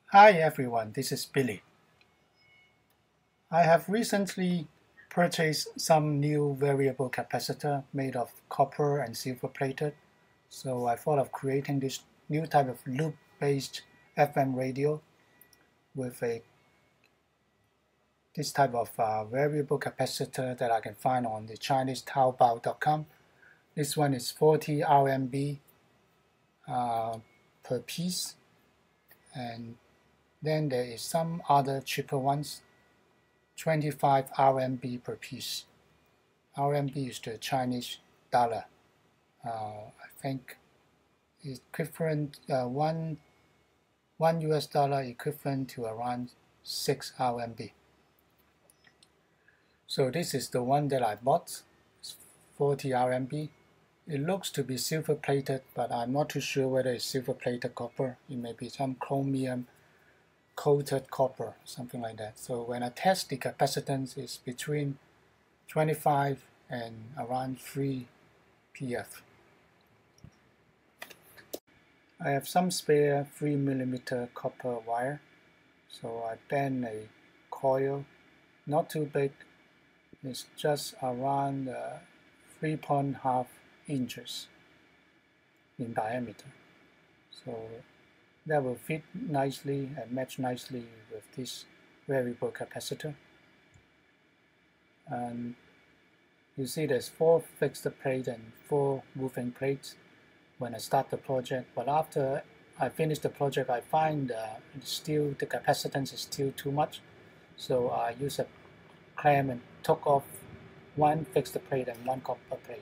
Hi everyone, this is Billy. I have recently purchased some new variable capacitor made of copper and silver plated. So I thought of creating this new type of loop-based FM radio with this type of variable capacitor that I can find on the Chinese Taobao.com. This one is 40 RMB per piece, and then there is some other cheaper ones, 25 RMB per piece. RMB is the Chinese dollar. I think equivalent one US dollar equivalent to around 6 RMB. So this is the one that I bought. It's 40 RMB. It looks to be silver plated, but I'm not too sure whether it's silver plated copper. It may be some chromium coated copper, something like that. So when I test, the capacitance is between 25 and around 3 PF. I have some spare 3mm copper wire, so I bend a coil, not too big. It's just around 3.5 inches in diameter. So that will fit nicely and match nicely with this variable capacitor. And you see there's 4 fixed plates and 4 moving plates when I start the project, but after I finish the project I find the capacitance is still too much, so I use a clamp and took off 1 fixed plate and 1 copper plate.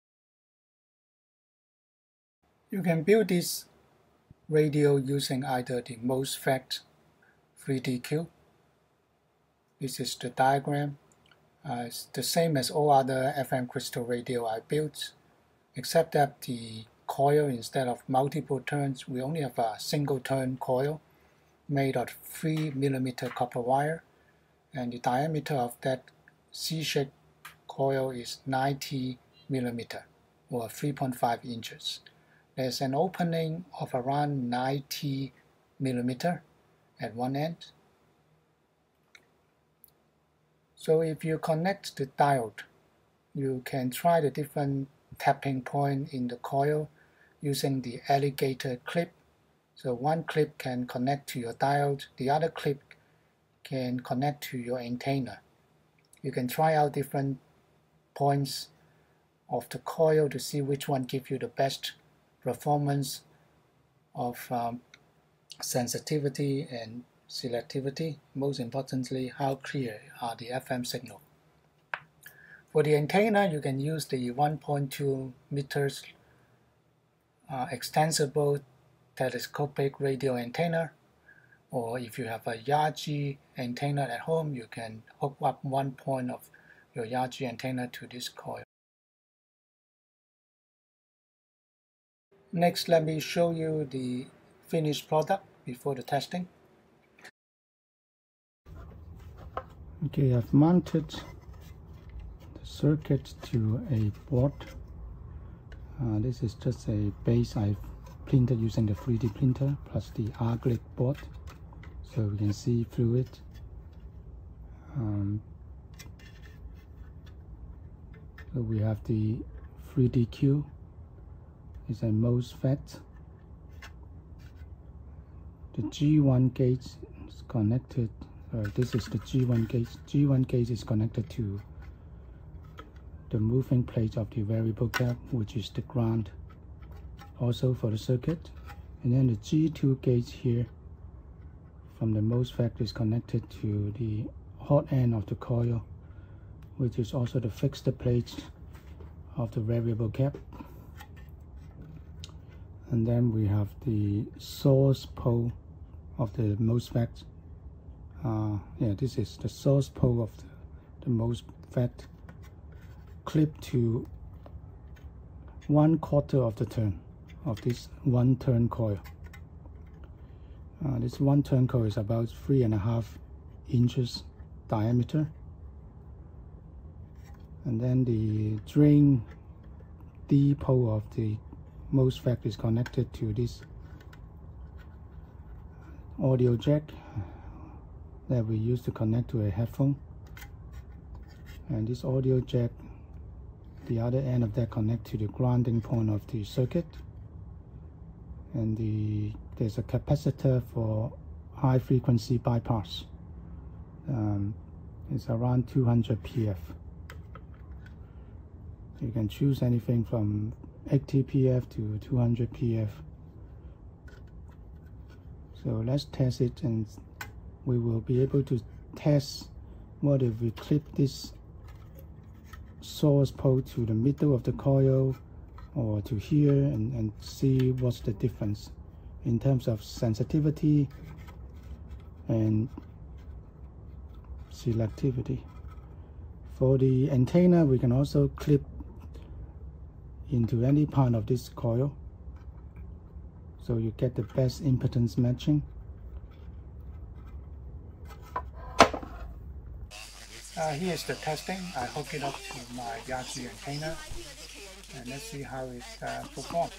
You can build this radio using either the MOSFET 3DQ. This is the diagram. It's the same as all other FM crystal radio I built, except that the coil, instead of multiple turns, we only have a single turn coil made of 3mm copper wire, and the diameter of that C-shaped coil is 90mm or 3.5 inches. There's an opening of around 90mm at one end. So if you connect the diode, you can try the different tapping point in the coil using the alligator clip. So one clip can connect to your diode, the other clip can connect to your antenna. You can try out different points of the coil to see which one gives you the best performance of sensitivity and selectivity. Most importantly, how clear are the FM signal. For the antenna, you can use the 1.2 meters extensible telescopic radio antenna, or if you have a Yagi antenna at home, you can hook up one point of your Yagi antenna to this coil. Next, let me show you the finished product before the testing. Okay, I've mounted the circuit to a board. This is just a base I've printed using the 3D printer plus the acrylic board, so we can see through it. So we have the 3DQ. It's a MOSFET. The G1 gate is connected. This is the G1 gate. G1 gate is connected to the moving plate of the variable cap, which is the ground also for the circuit. And then the G2 gate here from the MOSFET is connected to the hot end of the coil, which is also the fixed plate of the variable cap. And then we have the source pole of the MOSFET. This is the source pole of the MOSFET, clipped to 1/4 of the turn of this 1 turn coil. This 1 turn coil is about 3.5 inches diameter. And then the drain D pole of the MOSFET is connected to this audio jack that we use to connect to a headphone, and this audio jack, the other end of that connect to the grounding point of the circuit, and there's a capacitor for high frequency bypass. It's around 200 PF. You can choose anything from 80 PF to 200 PF. So let's test it, and we will be able to test what if we clip this source pole to the middle of the coil or to here, and see what's the difference in terms of sensitivity and selectivity. For the antenna, we can also clip into any part of this coil, so you get the best impedance matching. Here's the testing. I hook it up to my Yagi antenna, and let's see how it performs.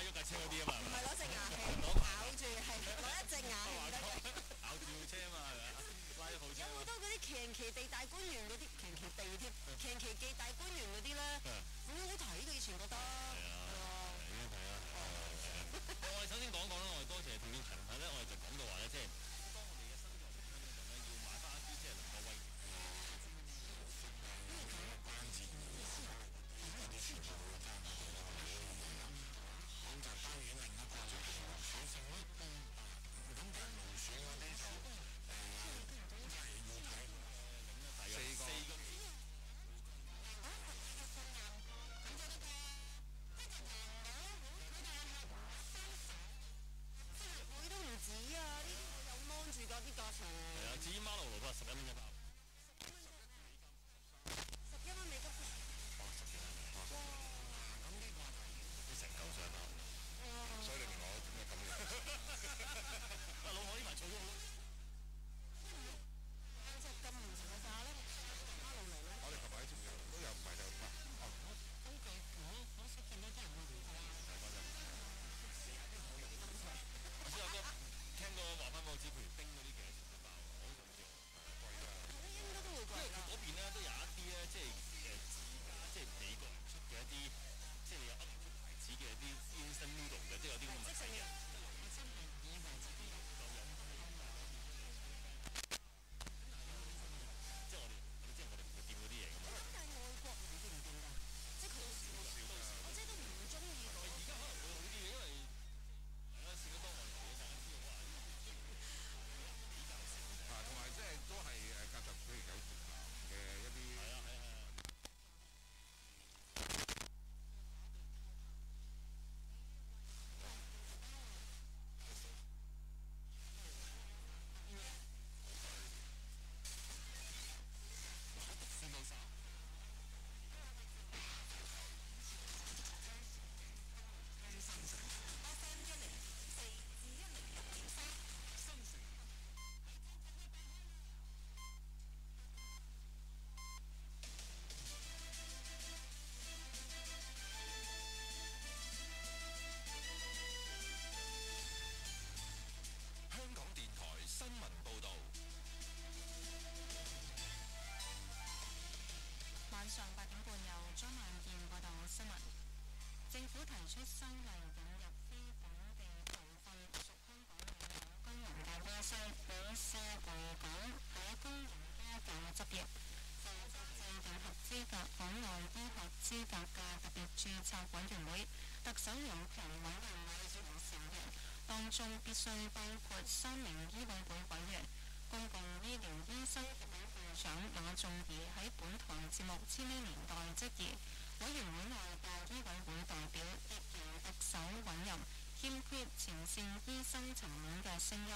政府提出修例引入非本地培訓屬香港領有公營嘅醫生，以試回港喺公營醫院執業，負責制定合資格海外醫學資格嘅特別註冊委員會，特首有權委任委員成員，當中必須包括3名醫委會委員。公共醫療醫生協會會長馬仲儀喺本台節目《千禧年代》質疑委員會內嘅醫委會代表涉嫌特首委任欠缺前線醫生層面嘅聲音。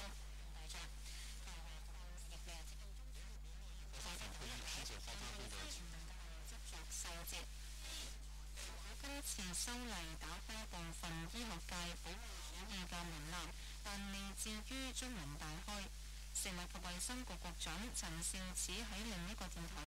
今次修例打開部分醫學界保護主義嘅門檻，但未至於中門大開。食物及衛生局局長陳肇始喺另一個電台